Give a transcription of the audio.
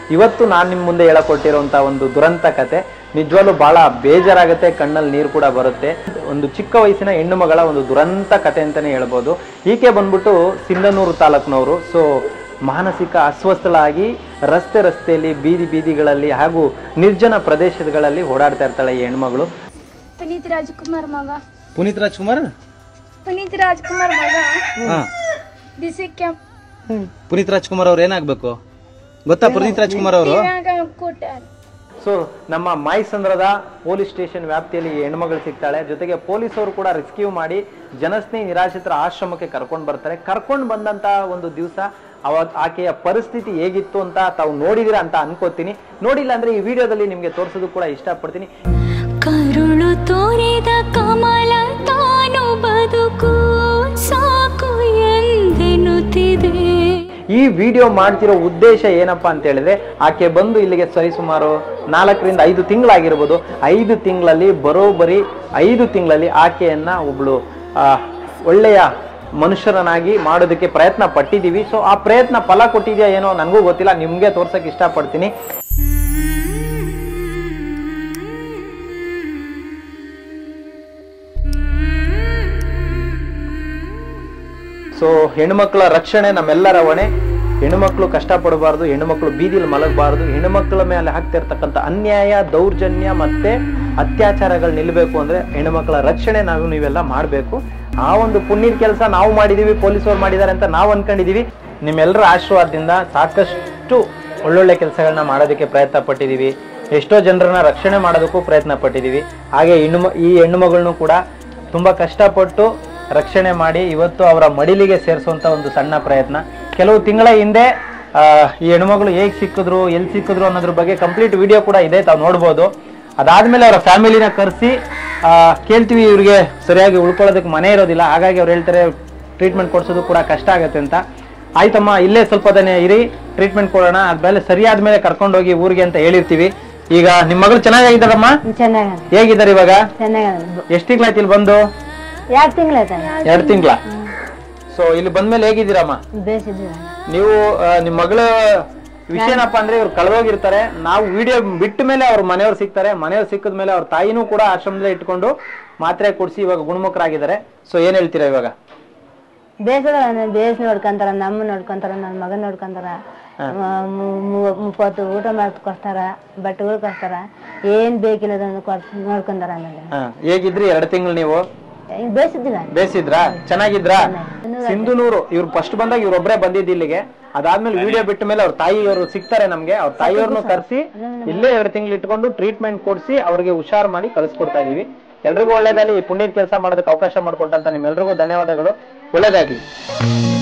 ಇವತ್ತು ನಾನು ನಿಮ್ಮ ಮುಂದೆ ಹೇಳಕೊಟ್ಟಿರುವಂಥ ಒಂದು ದುರಂತ ಕತೆ ನಿಜವಾಗ್ಲೂ ಬಹಳ ಬೇಜಾರಾಗುತ್ತೆ, ಕಣ್ಣಲ್ಲಿ ನೀರು ಕೂಡ ಬರುತ್ತೆ. ಒಂದು ಚಿಕ್ಕ ವಯಸ್ಸಿನ ಹೆಣ್ಣು ಮಗಳ ಒಂದು ದುರಂತ ಕತೆ ಅಂತಲೇ ಹೇಳ್ಬೋದು. ಈಕೆ ಬಂದ್ಬಿಟ್ಟು ಸಿಂಧನೂರು ತಾಲೂಕಿನವರು. ಸೊ ಮಾನಸಿಕ ಅಸ್ವಸ್ಥಳಾಗಿ ರಸ್ತೆಯಲ್ಲಿ ಬೀದಿಗಳಲ್ಲಿ ಹಾಗೂ ನಿರ್ಜನ ಪ್ರದೇಶಗಳಲ್ಲಿ ಓಡಾಡ್ತಾ ಇರ್ತಾಳೆ ಈ ಹೆಣ್ಮಗಳು. ಪುನೀತ್ ರಾಜ್ಕುಮಾರ್ ಮಗ. ಪುನೀತ್ ರಾಜ್ಕುಮಾರ್ ಮಗ. ಪುನೀತ್ ರಾಜ್ಕುಮಾರ್ ಅವ್ರು ಏನಾಗ್ಬೇಕು ಗೊತ್ತಾ? ಪುನೀತ್ ರಾಜ್ಕುಮಾರ್ ಅವರು ಸೊ ನಮ್ಮ ಮಾಯಸಂದ್ರದ ಪೊಲೀಸ್ ಸ್ಟೇಷನ್ ವ್ಯಾಪ್ತಿಯಲ್ಲಿ ಈ ಹೆಣ್ಮಗಳು ಸಿಗ್ತಾಳೆ. ಜೊತೆಗೆ ಪೊಲೀಸರು ಕೂಡ ರೆಸ್ಕ್ಯೂ ಮಾಡಿ ಜನಸ್ನೇಹಿ ನಿರಾಶ್ರಿತರ ಆಶ್ರಮಕ್ಕೆ ಕರ್ಕೊಂಡು ಬರ್ತಾರೆ. ಕರ್ಕೊಂಡು ಬಂದಂತ ಒಂದು ದಿವಸ ಆಕೆಯ ಪರಿಸ್ಥಿತಿ ಹೇಗಿತ್ತು ಅಂತ ತಾವು ನೋಡಿದಿರಾ ಅಂತ ಅನ್ಕೋತೀನಿ. ನೋಡಿಲ್ಲ ಅಂದ್ರೆ ಈ ವಿಡಿಯೋದಲ್ಲಿ ನಿಮ್ಗೆ ತೋರಿಸೋದು ಕೂಡ ಇಷ್ಟಪಡ್ತೀನಿ. ಕರುಳು ತೋರಿದ ಕಮಲ ತಾನು ಬದುಕು ಸಾಕು ಎಂದೆನ್ನುತ್ತಿದೆ. ಈ ವಿಡಿಯೋ ಮಾಡ್ತಿರೋ ಉದ್ದೇಶ ಏನಪ್ಪಾ ಅಂತ ಹೇಳಿದ್ರೆ, ಆಕೆ ಬಂದು ಇಲ್ಲಿಗೆ ಸರಿಸುಮಾರು 4 ರಿಂದ 5 ತಿಂಗಳಾಗಿರ್ಬೋದು. 5 ತಿಂಗಳಲ್ಲಿ ಬರೋಬ್ಬರಿ 5 ತಿಂಗಳಲ್ಲಿ ಆಕೆಯನ್ನ ಒಬ್ಳು ಒಳ್ಳೆಯ ಮನುಷ್ಯರನ್ನಾಗಿ ಮಾಡೋದಕ್ಕೆ ಪ್ರಯತ್ನ ಪಟ್ಟಿದ್ದೀವಿ. ಸೊ ಆ ಪ್ರಯತ್ನ ಫಲ ಕೊಟ್ಟಿದೆಯಾ ಏನೋ ನನಗೂ ಗೊತ್ತಿಲ್ಲ, ನಿಮ್ಗೆ ತೋರ್ಸಕ್ ಇಷ್ಟಪಡ್ತೀನಿ. ಸೊ ಹೆಣ್ಮಕ್ಳ ರಕ್ಷಣೆ ನಮ್ಮೆಲ್ಲರ ಹೊಣೆ. ಹೆಣ್ಮಕ್ಳು ಕಷ್ಟಪಡಬಾರ್ದು, ಹೆಣ್ಮಕ್ಳು ಬೀದಿಲಿ ಮಲಗಬಾರ್ದು. ಹೆಣ್ಮಕ್ಳ ಮೇಲೆ ಆಗ್ತಿರ್ತಕ್ಕಂಥ ಅನ್ಯಾಯ, ದೌರ್ಜನ್ಯ ಮತ್ತೆ ಅತ್ಯಾಚಾರಗಳು ನಿಲ್ಲಬೇಕು ಅಂದ್ರೆ ಹೆಣ್ಮಕ್ಳ ರಕ್ಷಣೆ ನೀವೆಲ್ಲ ಮಾಡಬೇಕು. ಆ ಒಂದು ಪುಣ್ಯದ ಕೆಲಸ ನಾವು ಮಾಡಿದೀವಿ, ಪೊಲೀಸರು ಮಾಡಿದ್ದಾರೆ ಅಂತ ನಾವು ಅನ್ಕೊಂಡಿದೀವಿ. ನಿಮ್ಮೆಲ್ಲರ ಆಶೀರ್ವಾದದಿಂದ ಸಾಕಷ್ಟು ಒಳ್ಳೊಳ್ಳೆ ಕೆಲಸಗಳನ್ನ ಮಾಡೋದಕ್ಕೆ ಪ್ರಯತ್ನ ಪಟ್ಟಿದೀವಿ. ಎಷ್ಟೋ ಜನರನ್ನ ರಕ್ಷಣೆ ಮಾಡೋದಕ್ಕೂ ಪ್ರಯತ್ನ ಪಟ್ಟಿದೀವಿ. ಹಾಗೆ ಈ ಹೆಣ್ಣು ಮಗಳನ್ನು ಕೂಡ ತುಂಬಾ ಕಷ್ಟಪಟ್ಟು ರಕ್ಷಣೆ ಮಾಡಿ ಇವತ್ತು ಅವರ ಮಡಿಲಿಗೆ ಸೇರಿಸುವಂತ ಒಂದು ಸಣ್ಣ ಪ್ರಯತ್ನ. ಕೆಲವು ತಿಂಗಳ ಹಿಂದೆ ಈ ಹೆಣ್ಮಗಳು ಹೇಗೆ ಸಿಕ್ಕಿದ್ರು, ಎಲ್ಲಿ ಸಿಕ್ಕಿದ್ರು ಅನ್ನೋದ್ರ ಬಗ್ಗೆ ಕಂಪ್ಲೀಟ್ ವಿಡಿಯೋ ಕೂಡ ಇದೆ, ತಾವು ನೋಡ್ಬೋದು. ಅದಾದ್ಮೇಲೆ ಅವರ ಫ್ಯಾಮಿಲಿನ ಕರೆಸಿ ಕೇಳ್ತೀವಿ, ಇವ್ರಿಗೆ ಸರಿಯಾಗಿ ಉಳ್ಕೊಳ್ಳೋದಕ್ಕೆ ಮನೆ ಇರೋದಿಲ್ಲ, ಹಾಗಾಗಿ ಅವ್ರು ಹೇಳ್ತಾರೆ ಟ್ರೀಟ್ಮೆಂಟ್ ಕೊಡ್ಸೋದು ಕೂಡ ಕಷ್ಟ ಆಗುತ್ತೆ ಅಂತ. ಆಯ್ತಮ್ಮ, ಇಲ್ಲೇ ಸ್ವಲ್ಪ ದಿನ ಇರಿ, ಟ್ರೀಟ್ಮೆಂಟ್ ಕೊಡೋಣ, ಆದ್ಮೇಲೆ ಸರಿಯಾದ್ಮೇಲೆ ಕರ್ಕೊಂಡೋಗಿ ಊರಿಗೆ ಅಂತ ಹೇಳಿರ್ತೀವಿ. ಈಗ ನಿಮ್ಮ ಮಗಳು ಚೆನ್ನಾಗಿದ್ದಾರಮ್ಮ? ಹೇಗಿದ್ದಾರೆ ಇವಾಗ? ಎಷ್ಟು ತಿಂಗಳಾಯ್ತು ಇಲ್ಲಿ ಬಂದು? 2 ತಿಂಗಳ. ಸೊ ಇಲ್ಲಿ ಬಂದ್ಮೇಲೆ ಹೇಗಿದ್ದೀರಮ್ಮ? ನೀವು ನಿಮ್ಮ ಮಗಳ ವಿಷಯ ಏನಪ್ಪಾ ಅಂದ್ರೆ, ಇವ್ರು ಕಳೆದೋಗಿರ್ತಾರೆ. ನಾವು ವಿಡಿಯೋ ಬಿಟ್ಟ ಮೇಲೆ ಅವ್ರ ಮನೆಯವ್ರು ಸಿಗ್ತಾರೆ. ಮನೆಯವ್ರು ಸಿಕ್ಕದ ಮೇಲೆ ಅವ್ರ ತಾಯಿನೂ ಕೂಡ ಆಶ್ರಮದಲ್ಲೇ ಇಟ್ಕೊಂಡು ಮಾತ್ರೆ ಕೊಡಿಸಿ ಇವಾಗ ಗುಣಮುಖರಾಗಿದ್ದಾರೆ. ಸೊ ಏನ್ ಹೇಳ್ತೀರಾ ಇವಾಗ? ಬೇಸ್ ನೋಡ್ಕೊಂತಾರ, ನಮ್ಮ ನೋಡ್ಕೊಂತಾರ, ನನ್ನ ಮಗನ್ ನೋಡ್ಕೊಂತಾರ, 30 ಊಟ ಮಾಡಿ ಕೊಡ್ತಾರ, ಬಟ್ಟೆಗಳು ಕೊಡ್ತಾರ, ಏನ್ ಬೇಕಿಲ್ಲ ನೋಡ್ಕೊಂತಾರ. ಆಮೇಲೆ ಹೇಗಿದ್ರಿ 2 ತಿಂಗಳು ನೀವು? ಬೇಸಿದ್ರಾ? ಚೆನ್ನಾಗಿದ್ರಾ? ಸಿಂಧನೂರು ಇವ್ರು ಫಸ್ಟ್ ಬಂದಾಗ ಇವ್ರೊಬ್ರೇ ಬಂದಿದ್ದು ಇಲ್ಲಿಗೆ. ಅದಾದ್ಮೇಲೆ ವಿಡಿಯೋ ಬಿಟ್ಟ ಮೇಲೆ ಅವ್ರ ತಾಯಿಯವರು ಸಿಗ್ತಾರೆ ನಮ್ಗೆ. ಅವ್ರ ತಾಯಿಯವ್ರನ್ನು ಕರೆಸಿ ಇಲ್ಲೇ 2 ತಿಂಗಳು ಇಟ್ಕೊಂಡು ಟ್ರೀಟ್ಮೆಂಟ್ ಕೊಡಿಸಿ ಅವ್ರಿಗೆ ಹುಷಾರ್ ಮಾಡಿ ಕಳಿಸ್ಕೊಡ್ತಾ ಇದೀವಿ. ಎಲ್ರಿಗೂ ಒಳ್ಳೇದಾಗಲಿ. ಈ ಪುಣ್ಯದ ಕೆಲಸ ಮಾಡೋದಕ್ಕೆ ಅವಕಾಶ ಮಾಡಿಕೊಟ್ಟಂತ ನಿಮ್ಮೆಲ್ರಿಗೂ ಧನ್ಯವಾದಗಳು. ಒಳ್ಳೇದಾಗ್ಲಿ.